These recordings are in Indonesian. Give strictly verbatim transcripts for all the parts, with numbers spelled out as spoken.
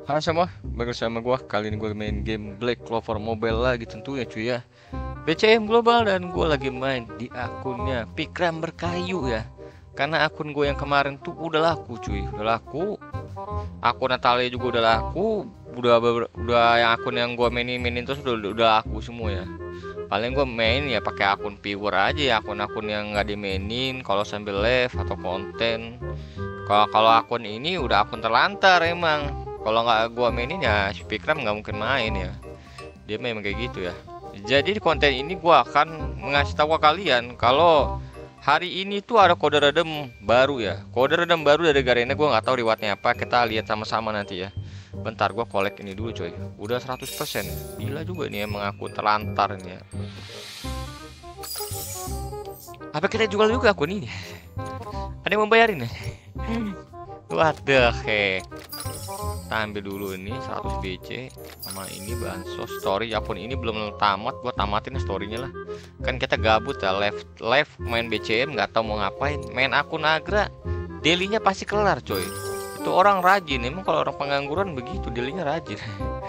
Halo semua, bersama gua. Kali ini gua main game Black Clover Mobile lagi tentunya cuy ya. B C M Global, dan gua lagi main di akunnya Pikram Berkayu ya. Karena akun gue yang kemarin tuh udah laku cuy, udah laku. Akun Natalia juga udah laku. Udah beber- udah yang akun yang gua mainin mainin terus udah udah laku semua ya. Paling gua main ya pakai akun viewer aja ya, akun-akun yang nggak dimainin kalau sambil live atau konten. Kalau kalau akun ini udah akun terlantar emang. Kalau nggak gua mainin ya si Pikram nggak mungkin main ya. Dia memang kayak gitu ya. Jadi di konten ini gua akan mengasih tahu ke kalian kalau hari ini tuh ada kode redem baru ya. Kode redem baru dari Garena, gua nggak tahu rewardnya apa. Kita lihat sama-sama nanti ya. Bentar gua collect ini dulu coy. Udah seratus persen. Gila juga nih emang akun terlantar ini ya. Apa kita jual juga akun ini? Ada yang mau bayarin ya? What the heck. Kita ambil dulu ini seratus B C sama ini bansos story. Akun ini belum tamat, gua tamatin storynya lah. Kan kita gabut ya, live live main B C M nggak tahu mau ngapain. Main akun Agra, dailynya pasti kelar coy. Itu orang rajin, emang kalau orang pengangguran begitu, dailynya rajin.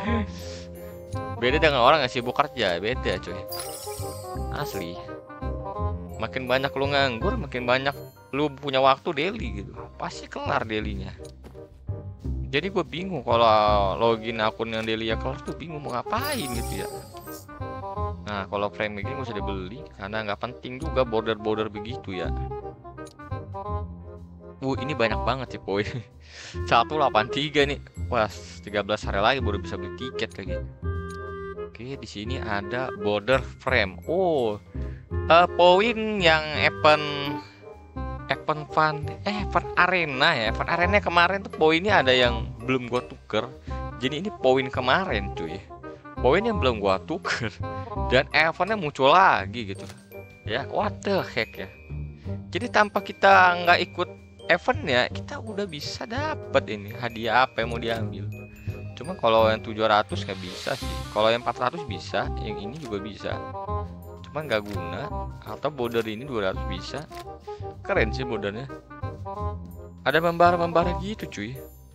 Beda dengan orang yang sibuk kerja, beda coy. Asli. Makin banyak lu nganggur, makin banyak lu punya waktu daily gitu, pasti kelar dailynya. Jadi gue bingung kalau login akun yang daily ya kelar tuh, bingung mau ngapain gitu ya. Nah kalau frame begini gue sudah beli karena nggak penting juga border-border begitu ya. Uh ini banyak banget sih poin. seratus delapan puluh tiga nih. Wah, tiga belas hari lagi baru bisa beli tiket kayak gitu. Oke, di sini ada border frame. Oh, uh, poin yang event event fun eh event arena ya. Event arena kemarin tuh poinnya ada yang belum gua tuker. Jadi ini poin kemarin cuy. Poin yang belum gua tuker dan eventnya muncul lagi gitu. Ya, what the heck ya. Jadi tanpa kita nggak ikut eventnya, kita udah bisa dapat ini hadiah apa yang mau diambil. Cuma kalau yang tujuh ratus nggak bisa sih. Kalau yang empat ratus bisa, yang ini juga bisa. Cuma nggak guna. Atau border ini dua ratus bisa. Keren sih bordernya. Ada membara-membara gitu cuy.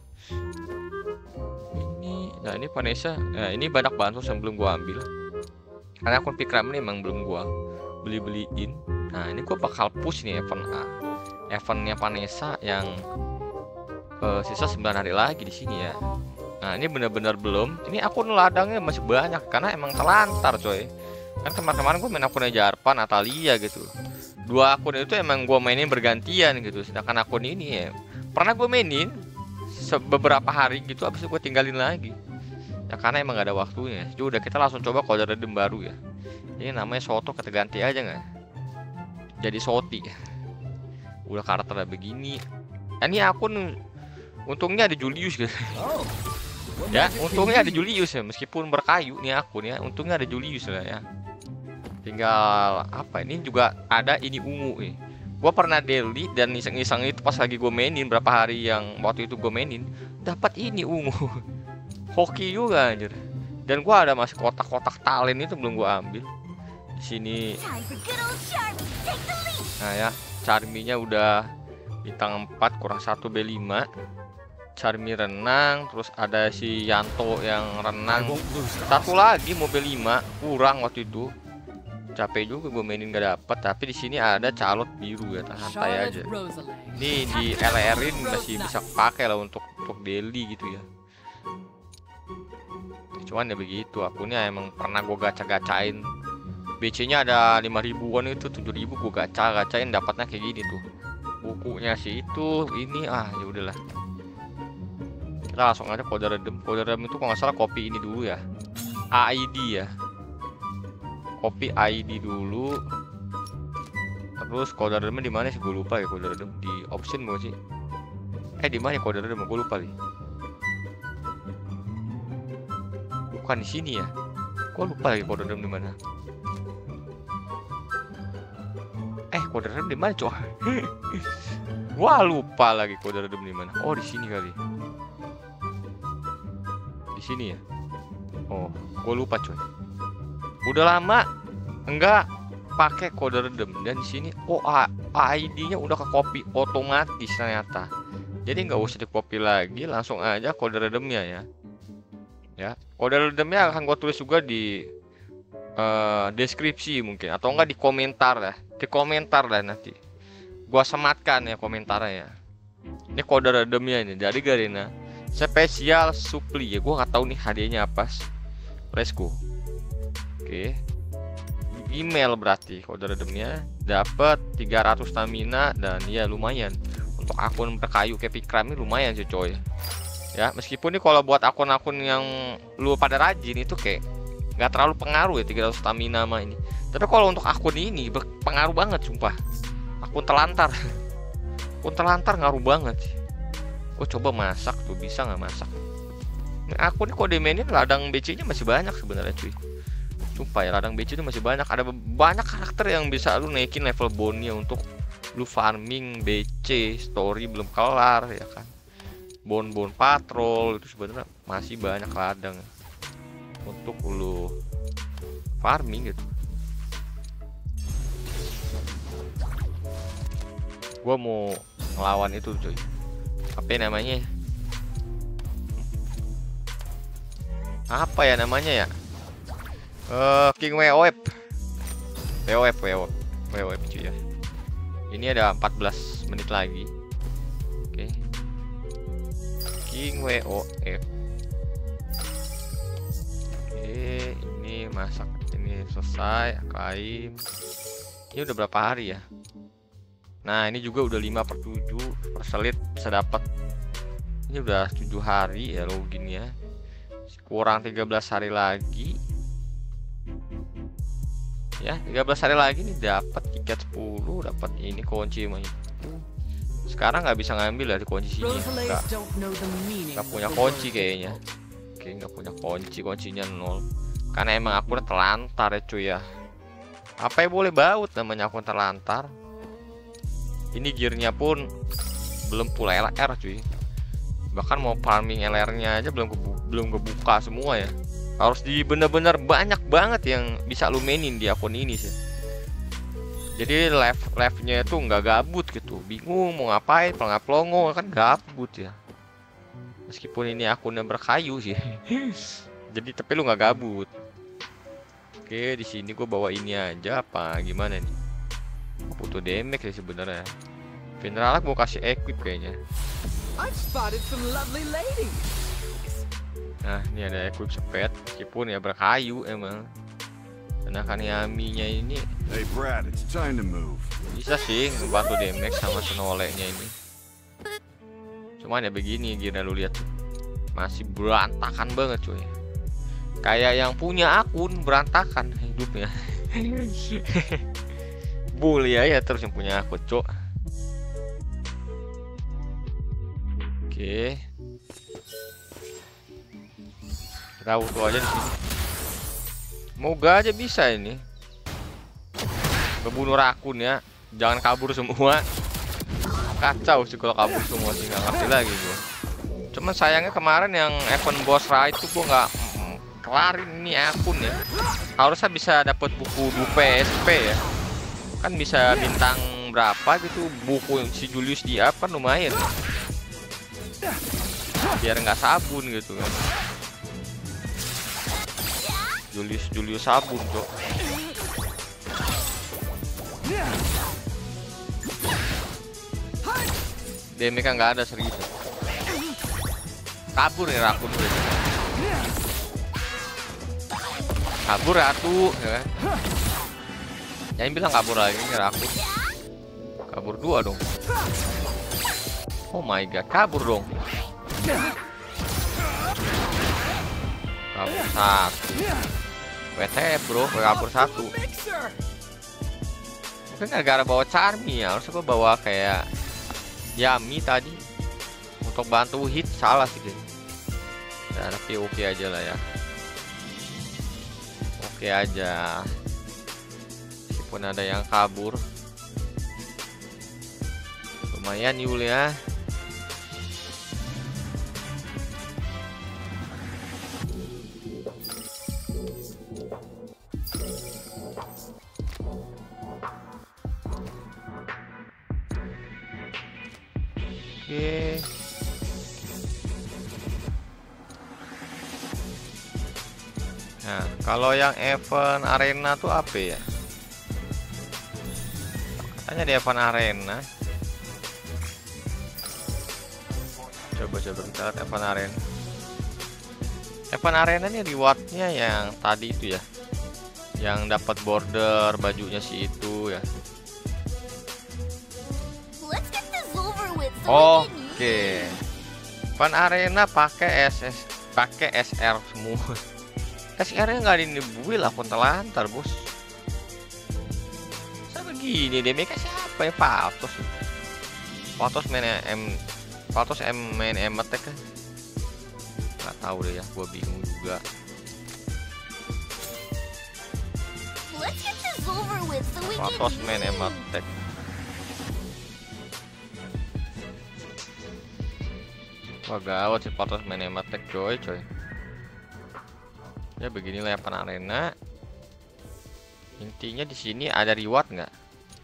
Ini, nah ini Vanessa. Nah ini banyak bansos yang belum gua ambil. Karena akun Pikram ini emang belum gua beli-beliin. Nah ini gua bakal push nih event A. Eventnya Vanessa yang uh, sisa sembilan hari lagi di sini ya. Nah ini benar-benar belum. Ini akun ladangnya masih banyak karena emang telantar coy. Kan kemarin-kemarin gue main akunnya Jarpan, Natalia gitu. Dua akun itu emang gue mainin bergantian gitu. Sedangkan akun ini ya pernah gue mainin beberapa hari gitu, abis itu gue tinggalin lagi. Ya karena emang gak ada waktunya. Jadi udah kita langsung coba kode redem baru ya. Ini namanya Soto, kita ganti aja nggak? Jadi Soti. Udah karakternya begini. Nah, ini akun untungnya ada Julius gitu. Ya, untungnya ada Julius ya, meskipun berkayu nih akun ya, untungnya ada Julius lah ya. Tinggal apa ini juga ada ini ungu nih. Gua pernah daily dan iseng-iseng itu pas lagi gue mainin berapa hari yang waktu itu gue mainin, dapat ini ungu. Hoki juga anjir. Dan gua ada masih kotak-kotak talent itu belum gua ambil. Di sini. Nah ya, Charmy-nya udah bintang empat kurang satu B lima. Charmy renang, terus ada si Yanto yang renang. Satu lagi mobil lima kurang waktu itu. Capek juga gue mainin gak dapet. Tapi di sini ada calot biru ya, santai aja. Ini di L R-in masih bisa pakai lah untuk untuk daily gitu ya. Cuman ya begitu, akunnya emang pernah gue gacha-gacain. B C-nya ada lima ribuan itu, tujuh ribu gue gacha-gacain dapatnya kayak gini tuh. Bukunya sih itu, ini ah ya udahlah. Kita langsung aja kode redem. Kode redem itu kalau nggak salah copy ini dulu ya, A I D ya, copy I D dulu. Terus kode redemnya di mana sih, gue lupa ya. Kode redem di option bukan sih? Eh di mana kode redem, gue lupa nih. Bukan di sini ya, gue lupa lagi kode redem di mana. Eh kode redem di mana coy? Gua lupa lagi kode redem di mana. Oh di sini kali. Di sini ya. Oh, gue lupa coy. Udah lama enggak pakai kode redem, dan di sini oh I D-nya udah ke copy otomatis ternyata. Jadi nggak usah di copy lagi, langsung aja kode redemnya ya. Ya, kode redeemnya akan gue tulis juga di uh, deskripsi mungkin, atau enggak di komentar lah, di komentar lah nanti. Gua sematkan ya komentarnya ya. Ini kode redeemnya ini dari Garena spesial supli ya. Gua nggak tahu nih hadiahnya apa. Let's go. Oke. Email berarti kode redeemnya dapat tiga ratus stamina dan ya lumayan untuk akun berkayu kayak Pikram ini lumayan sih coy. Ya, meskipun nih kalau buat akun-akun yang lu pada rajin itu kayak nggak terlalu pengaruh ya tiga ratus stamina sama ini. Tapi kalau untuk akun ini berpengaruh banget sumpah. Akun telantar. Akun telantar ngaruh banget sih. Gue coba masak tuh, bisa nggak masak? Ini akun ini kode mainnya ladang B C-nya masih banyak sebenarnya cuy. Sumpah ya, ladang B C itu masih banyak. Ada banyak karakter yang bisa lu naikin level bonnya untuk lu farming B C. Story belum kelar ya kan. Bon-bon patrol itu sebenarnya masih banyak ladang untuk lu farming gitu. Gua mau ngelawan itu cuy. Apa namanya? Apa ya namanya ya? Uh, King W O F. W O F, W O F, W O F cuy ya. Ini ada empat belas menit lagi. Oke. Okay. King W O F. Oke, ini masak, ini selesai, klaim. Ini udah berapa hari ya? Nah, ini juga udah lima per tujuh per selit bisa dapat. Ini udah tujuh hari ya login ya. Kurang tiga belas hari lagi. Ya, tiga belas hari lagi nih dapat tiket sepuluh, dapat ini kunci mah itu. Sekarang nggak bisa ngambil dari kunci sini, nggak, nggak punya kunci kayaknya. Oke, nggak punya kunci, kuncinya nol. Karena emang aku udah telantar ya cuy ya. Apa yang boleh baut namanya akun terlantar. Ini gearnya pun belum full L R cuy. Bahkan mau farming L R-nya aja belum kebu belum kebuka semua ya. Harus di bener-bener banyak banget yang bisa lu mainin di akun ini sih. Jadi live live-nya itu nggak gabut gitu, bingung mau ngapain, pelongo kan gabut ya. Meskipun ini akunnya berkayu sih, jadi tapi lu nggak gabut. Oke, di sini gue bawa ini aja apa gimana nih? Butuh damage sih sebenarnya. General mau kasih equip kayaknya. Nah, ini ada equip sepet, meskipun ya berkayu emang. Sedangkan Yami-nya ini Hey Brad, it's time to move. bisa sih ngebantu damage sama senolenya ini. Cuman ya begini, gila lu lihat masih berantakan banget cuy. Kayak yang punya akun berantakan hidupnya. Bully ya, ya terus yang punya akun cok. Oke. Kita auto aja di sini. Moga aja bisa ini. Ngebunuh rakun ya. Jangan kabur semua. Kacau sih kalau kabur semua sih, nggak ngerti lagi gua. Cuman sayangnya kemarin yang event boss raid itu gua nggak mm, kelarin ini akun ya. Harusnya bisa dapat buku dua P S P ya. Kan bisa bintang berapa gitu, buku si Julius di up kan lumayan ya. Biar nggak sabun gitu kan. Julius Julius sabun cok. Damage kan nggak ada serius. Kabur nih rakun gue. Kabur ratu ya kan. Yang bilang kabur lagi nih rakun. Kabur dua dong. Oh my god, kabur dong. Kabur satu. W T F bro, kabur satu. Mungkin gara-gara bawa Charmy ya, harusnya gue bawa kayak Yami tadi untuk bantu hit, salah sih deh. Ya, tapi oke okay aja lah ya. Oke okay aja. Meskipun ada yang kabur. Lumayan Yul ya. Oke. Nah, kalau yang event arena tuh apa ya? Katanya di event arena. Coba-coba kita lihat event arena. Event arena nih rewardnya yang tadi itu ya, yang dapat border bajunya si itu ya. Oke, event arena pakai S S, pakai S R semua. S R-nya nggak di build, akun telantar bos. Saya begini deh, mereka siapa ya? Patos, Patos main M, Patos M main M attack kan? Nggak tahu deh ya, gua bingung juga. Patos main M attack. Wah gawat sih Patos main M attack coy coy. Ya beginilah event arena. Intinya di sini ada reward nggak?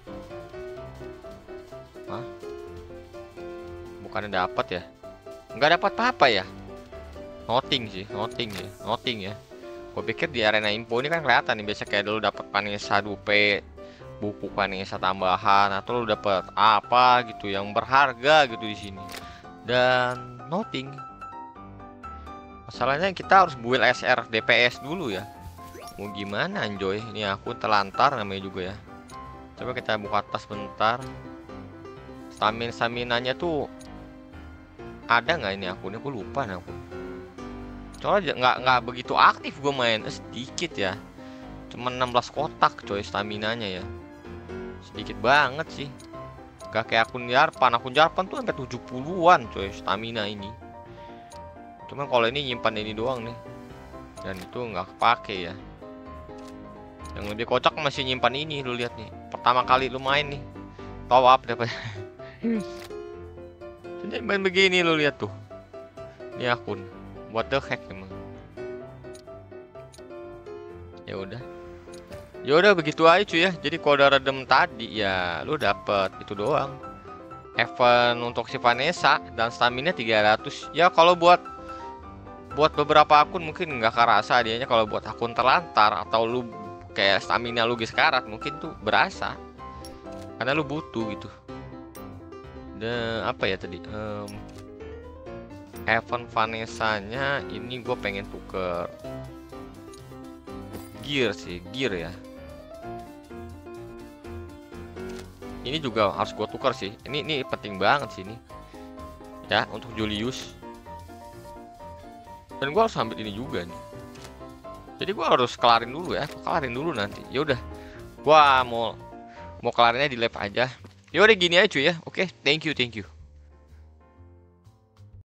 Hah? Bukannya dapat ya? Nggak dapat apa-apa ya? Nothing sih, nothing ya, nothing ya. Gue pikir di arena info ini kan kelihatan nih, biasa kayak dulu dapat Vanessa dupe, buku Vanessa tambahan, atau lu dapat apa gitu yang berharga gitu di sini. Dan nothing. Masalahnya kita harus build S R D P S dulu ya. Mau gimana anjoy? Ini aku telantar namanya juga ya. Coba kita buka tas bentar. Stamin staminanya tuh ada nggak ini akunnya? Aku lupa nih aku. Soalnya nggak nggak begitu aktif gue main, eh, sedikit ya. Cuma enam belas kotak coy staminanya ya. Sedikit banget sih. Gak kayak akun Jarpan. Akun Jarpan tuh sampai tujuh puluhan coy stamina ini. Cuman kalau ini nyimpan ini doang nih, dan itu nggak kepake ya. Yang lebih kocak masih nyimpan ini, lu lihat nih. Pertama kali lu main nih, top up dapat. Jadi main begini lu lihat tuh. Ini akun, what the heck emang. Ya udah, ya udah begitu aja cuy ya. Jadi kalau udah redem tadi ya, lu dapet itu doang. Event untuk si Vanessa dan stamina tiga ratus. Ya kalau buat buat beberapa akun mungkin nggak kerasa dianya, kalau buat akun terlantar atau lu kayak stamina lu sekarat mungkin tuh berasa karena lu butuh gitu. Dan apa ya tadi um, event Vanessa-nya ini gue pengen tuker gear sih, gear ya. Ini juga harus gue tukar sih. Ini ini penting banget sih ini ya untuk Julius. Dan gue harus ambil ini juga nih. Jadi gue harus kelarin dulu ya, kelarin dulu nanti. Ya udah, gue mau mau kelarinnya di live aja. Ya udah gini aja cuy ya. Oke, thank you, thank you.